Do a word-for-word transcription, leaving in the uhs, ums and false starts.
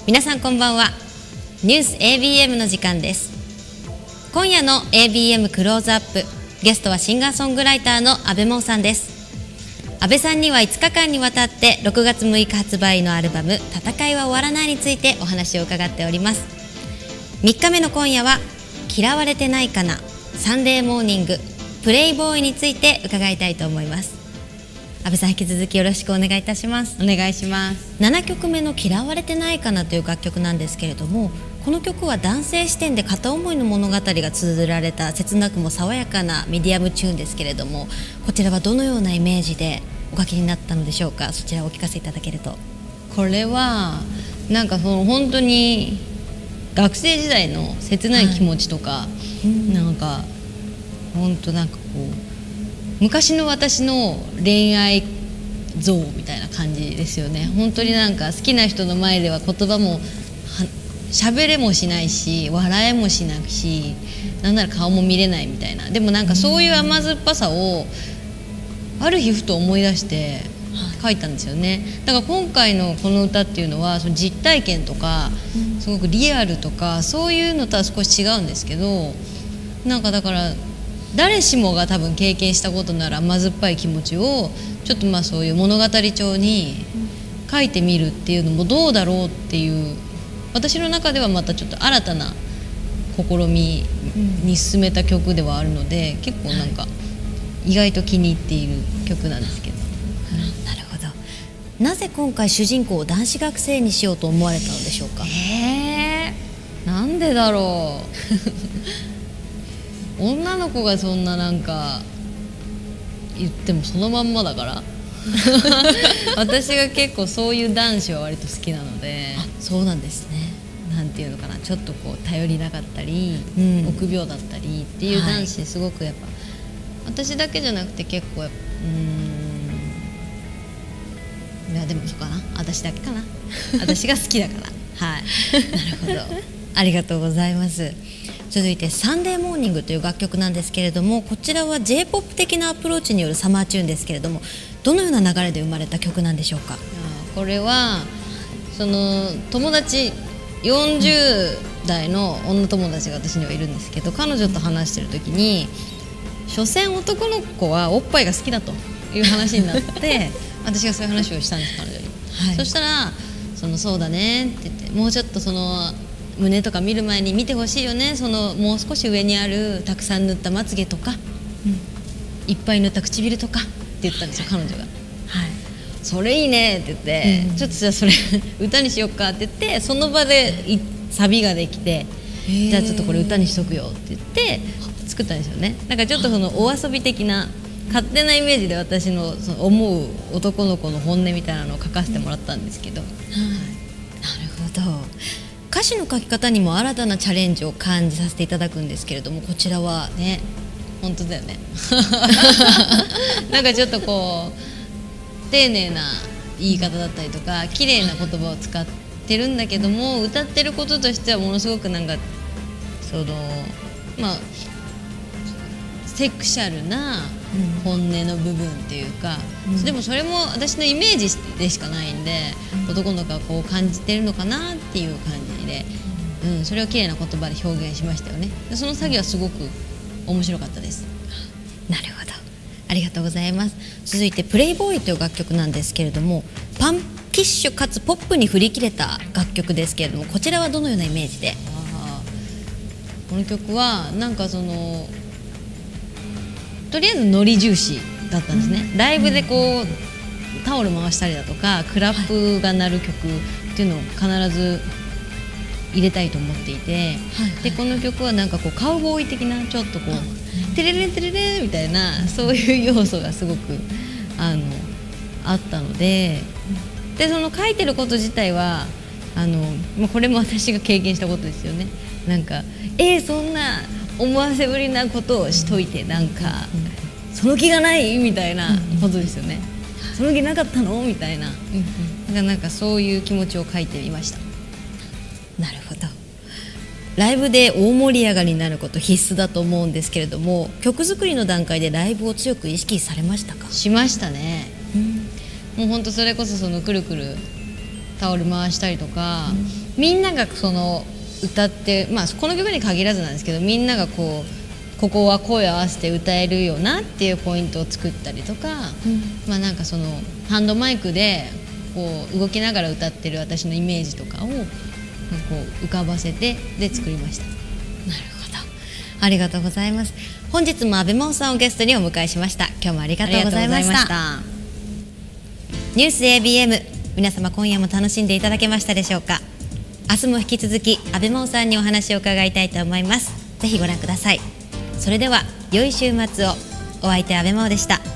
皆さんこんばんは。ニュース エービーエム の時間です。今夜の エービーエム クローズアップ、ゲストはシンガーソングライターの阿部真央さんです。阿部さんにはいつかかんにわたってろくがつむいか発売のアルバム「戦いは終わらない」についてお話を伺っております。みっかめの今夜は嫌われてないかな、サンデーモーニング、プレイボーイについて伺いたいと思います。阿部さん、引き続きよろしくお願いいたします。 お願いします。 ななきょくめの嫌われてないかなという楽曲なんですけれども、この曲は男性視点で片思いの物語が綴られた切なくも爽やかなミディアムチューンですけれども、こちらはどのようなイメージでお書きになったのでしょうか。そちらをお聞かせいただけると。 これはなんかその本当に学生時代の切ない気持ちとか、はい、なんか本当なんかこう昔の私の恋愛像みたいな感じですよね。本当になんか好きな人の前では言葉も喋れもしないし、笑えもしないし、なんなら顔も見れないみたいな。でもなんかそういう甘酸っぱさをある日ふと思い出して書いたんですよね。だから今回のこの歌っていうのはその実体験とかすごくリアルとかそういうのとは少し違うんですけど、なんかだから誰しもが多分経験したことなら甘酸っぱい気持ちをちょっとまあそういう物語調に書いてみるっていうのもどうだろうっていう、私の中ではまたちょっと新たな試みに進めた曲ではあるので、結構なんか意外と気に入っている曲なんですけど、 うん、なるほど。なぜ今回主人公を男子学生にしようと思われたのでしょうか。 えー、なんでだろう女の子がそんななんか言ってもそのまんまだから私が結構そういう男子は割と好きなので。 あ、そうなんですね。 なんていうのかな、ちょっとこう頼りなかったり、うん、臆病だったりっていう男子すごくやっぱ、はい、私だけじゃなくて結構やっぱうーんいやでもそうかな、私だけかな私が好きだからはいなるほど、ありがとうございます。続いてサンデーモーニングという楽曲なんですけれども、こちらは ジェイポップ 的なアプローチによるサマーチューンですけれども、どのような流れで生まれた曲なんでしょうか。 これはその友達よんじゅう代の女友達が私にはいるんですけど、彼女と話してる時に所詮男の子はおっぱいが好きだという話になって私がそういう話をしたんです、彼女に、はい、そしたらそのそうだねって言って、もうちょっとその胸とか見る前に見てほしいよね、そのもう少し上にあるたくさん塗ったまつげとか、うん、いっぱい塗った唇とかって言ったんですよ、彼女が。はい、それいいねって言って、うん、ちょっとじゃあそれ歌にしよっかって言って、その場でサビができて、じゃあちょっとこれ歌にしとくよって言って作ったんですよね。なんかちょっとそのお遊び的な勝手なイメージで私のその思う男の子の本音みたいなのを書かせてもらったんですけど、うん、 はい、なるほど。歌詞の書き方にも新たなチャレンジを感じさせていただくんですけれども、こちらはね、本当だよねなんかちょっとこう丁寧な言い方だったりとか綺麗な言葉を使ってるんだけども、歌ってることとしてはものすごくなんかそのまあセクシャルな本音の部分っていうか、うん、でもそれも私のイメージでしかないんで、うん、男の子がこう感じてるのかなっていう感じで、うん、それを綺麗な言葉で表現しましたよね。でその作業はすごく面白かったです。 なるほど、ありがとうございます。続いてプレイボーイという楽曲なんですけれども、パンキッシュかつポップに振り切れた楽曲ですけれども、こちらはどのようなイメージで。 あこの曲はなんかそのとりあえずノリ重視だったんですね、うん、ライブでこうタオル回したりだとかクラップが鳴る曲っていうのを必ず入れたいと思っていて、はいはい、でこの曲はなんかこうカウボーイ的なちょっとこうテレレンテレレンみたいなそういう要素がすごくあのあったので、でその書いてること自体はあのもうこれも私が経験したことですよね。なんかえー、そんな思わせぶりなことをしといてなんか、うん、その気がないみたいなことですよね、うん、その気なかったのみたいな、うん、なんかそういう気持ちを書いてみました。 なるほど。ライブで大盛り上がりになること必須だと思うんですけれども、曲作りの段階でライブを強く意識されましたか。 しましたね、うん、もうほんとそれこそそのくるくるタオル回したりとか、 みんながその歌って、まあ、この曲に限らずなんですけど、みんながこうここは声を合わせて歌えるよなっていうポイントを作ったりとか、うん、まあなんかそのハンドマイクでこう動きながら歌ってる私のイメージとかをこう浮かばせてで作りました。 なるほど、ありがとうございます。本日も阿部真央さんをゲストにお迎えしました。今日もありがとうございました。ニュース エービーエム、 皆様今夜も楽しんでいただけましたでしょうか。明日も引き続き阿部真央さんにお話を伺いたいと思います。ぜひご覧ください。それでは良い週末を。お相手阿部真央でした。